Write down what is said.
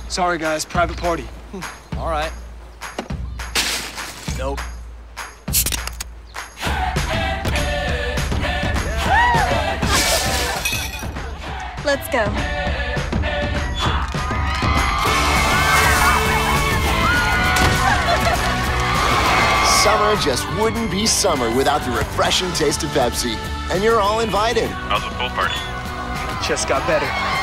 Sorry, guys. Private party. All right. Nope. Let's go. Summer just wouldn't be summer without the refreshing taste of Pepsi. And you're all invited. How's the pool party? Just got better.